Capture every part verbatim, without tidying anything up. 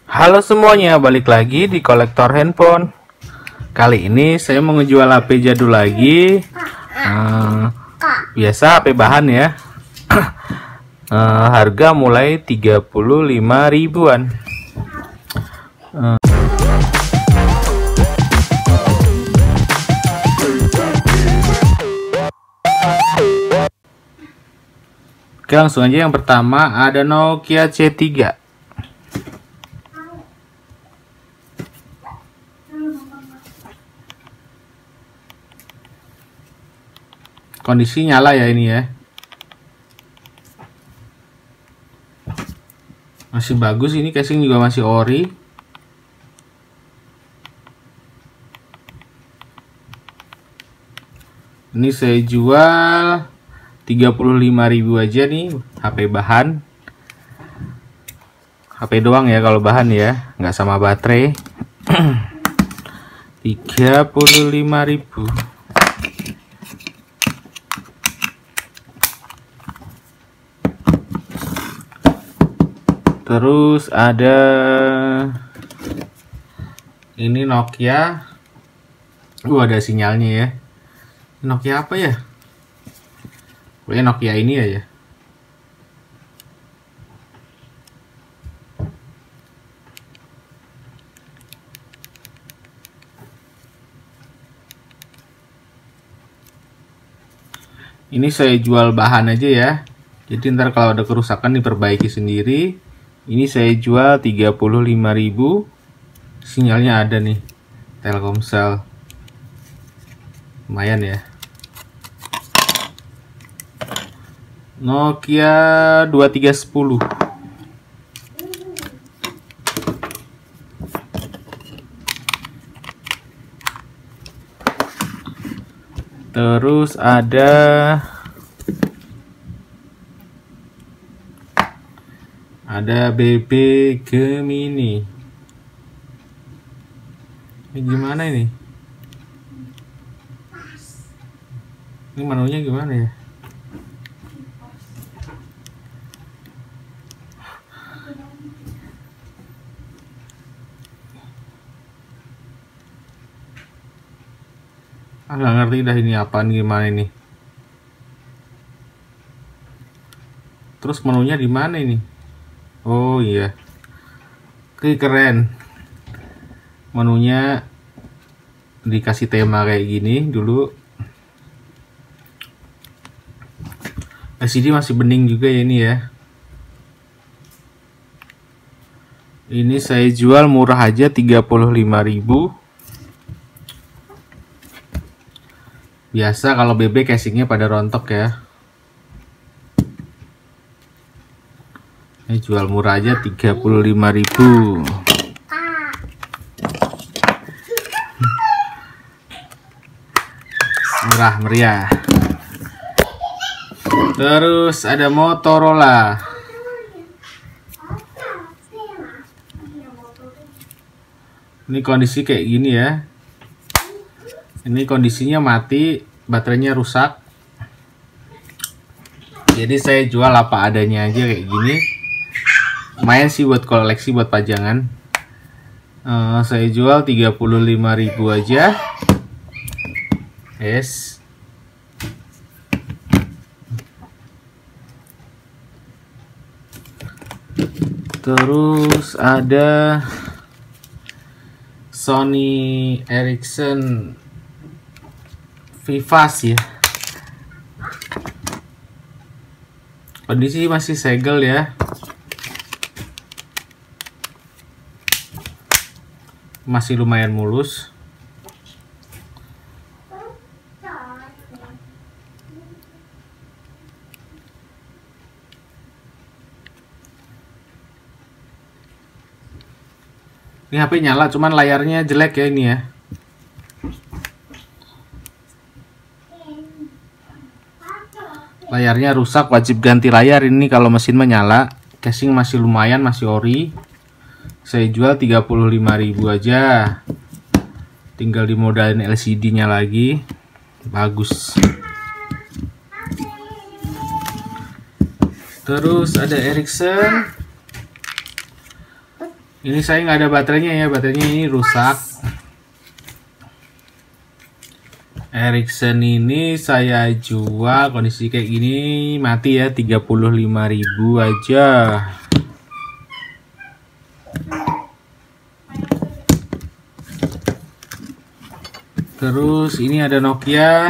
Halo semuanya, balik lagi di kolektor handphone. Kali ini saya mau ngejual H P jadul lagi. uh, Biasa H P bahan ya. uh, Harga mulai tiga puluh lima ribuan. uh, Oke, langsung aja. Yang pertama ada Nokia C tiga. Kondisi nyala ya ini ya. Masih bagus, ini casing juga masih ori. Ini saya jual tiga puluh lima ribu aja nih, H P bahan. H P doang ya kalau bahan ya, nggak sama baterai. tiga puluh lima ribu. Terus ada ini Nokia. Uh, ada sinyalnya ya. Nokia apa ya? Pokoknya Nokia ini aja. Ini saya jual bahan aja ya. Jadi ntar kalau ada kerusakan diperbaiki sendiri. Ini saya jual tiga puluh lima ribu. Sinyalnya ada nih, Telkomsel. Lumayan ya. Nokia dua tiga satu nol. Terus ada Ada B B Gemini. Ini gimana ini? Ini menunya gimana ya? Ah, nggak ngerti dah ini apaan, gimana ini. Terus menunya di mana ini? Oh iya, oke, keren. Menunya dikasih tema kayak gini dulu. L C D masih bening juga ya ini ya. Ini saya jual murah aja tiga puluh lima ribu. Biasa kalau B B casingnya pada rontok ya. Ini jual murah aja tiga puluh lima ribu. Murah meriah. Terus ada Motorola. Ini kondisi kayak gini ya. Ini kondisinya mati, baterainya rusak. Jadi saya jual apa adanya aja kayak gini. Lumayan sih buat koleksi, buat pajangan. uh, Saya jual tiga puluh lima ribu aja. Yes. Terus ada Sony Ericsson Vivas ya. Kondisi masih segel ya. Masih lumayan mulus. Ini H P nyala, cuman layarnya jelek ya ini ya. Layarnya rusak, wajib ganti layar ini kalau mesin menyala. Casing masih lumayan, masih ori. Saya jual tiga puluh lima ribu aja. Tinggal dimodalin L C D-nya lagi. Bagus. Terus ada Ericsson Ini saya nggak ada baterainya ya, baterainya ini rusak. Ericsson ini saya jual kondisi kayak gini mati ya, tiga puluh lima ribu aja. Terus ini ada Nokia.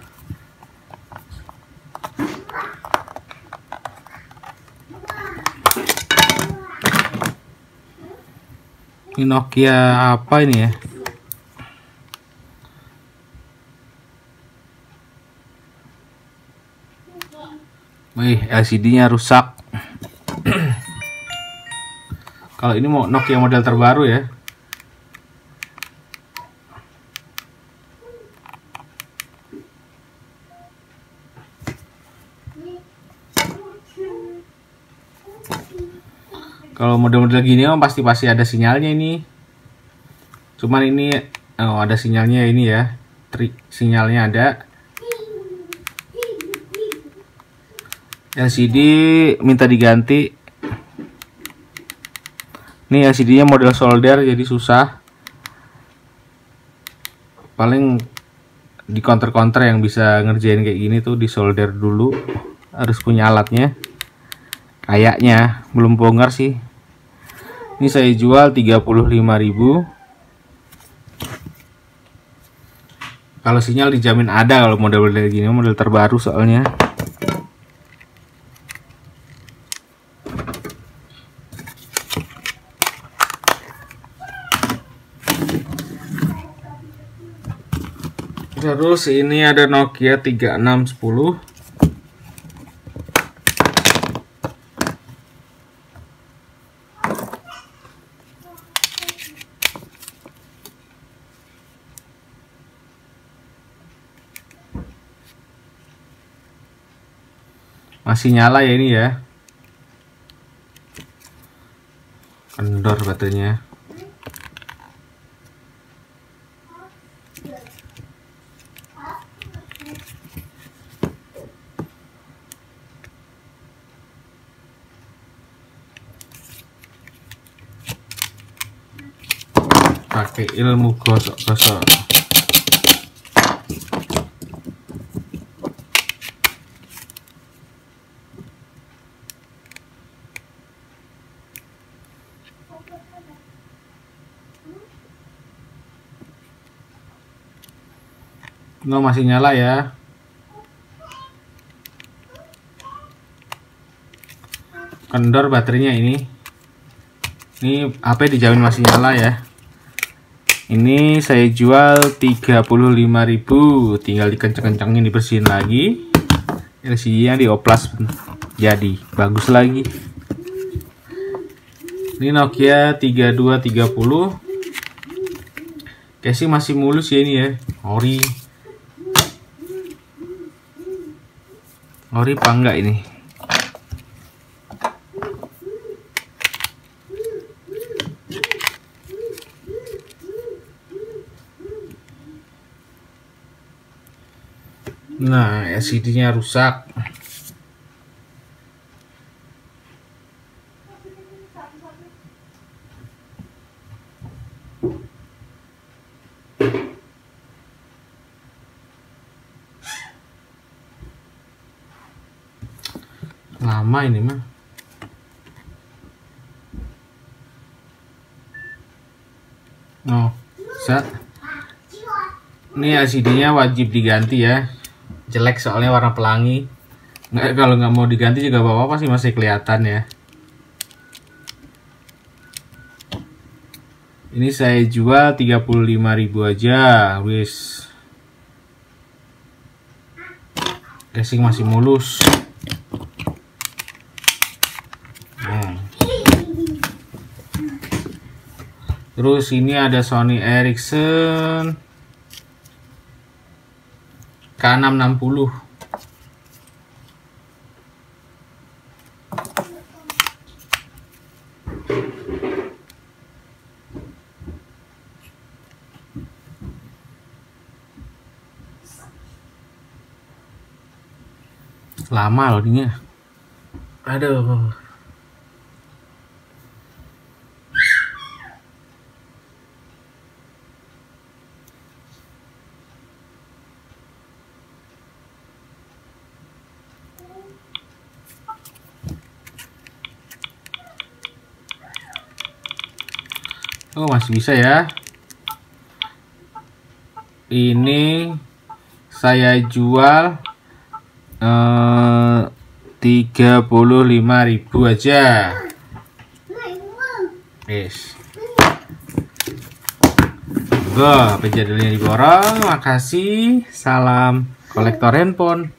Ini Nokia apa ini ya? Wih, L C D-nya rusak. Kalau ini mau Nokia model terbaru ya. Kalau model-model gini oh, pasti pasti ada sinyalnya ini. Cuman ini oh, ada sinyalnya ini ya. Trik sinyalnya ada. L C D minta diganti. Ini L C D-nya model solder jadi susah. Paling di counter-counter yang bisa ngerjain kayak gini tuh di solder dulu. Harus punya alatnya. Kayaknya belum bongkar sih. Ini saya jual tiga puluh lima ribu. Kalau sinyal dijamin ada kalau model-model gini, model terbaru soalnya. Terus ini ada Nokia tiga enam satu nol. Masih nyala ya ini ya. Kendor baterainya. Pakai ilmu gosok-gosok. Nggak masih nyala ya. Kendor baterainya ini. Ini H P dijamin masih nyala ya. Ini saya jual tiga puluh lima ribu. Tinggal dikenceng-kencengin, dibersihin lagi. L C D-nya dioplas jadi bagus lagi. Ini Nokia tiga dua tiga nol. Casing masih mulus ya ini ya. Ori. Ori apa enggak ini? Nah, L C D-nya rusak. Lama ini mah. Oh, set. Ini L C D-nya wajib diganti ya. Jelek soalnya warna pelangi. Nggak, kalau nggak mau diganti juga apa-apa sih masih kelihatan ya. Ini saya jual tiga puluh lima ribu aja, wis. Casing masih mulus. Hmm. Terus ini ada Sony Ericsson K enam enam nol. Lama loh ini. Aduh. Oh, masih bisa ya. Ini saya jual eh, tiga puluh lima ribu aja. Yes. Go, P J jadulnya diborong. Makasih. Salam kolektor handphone.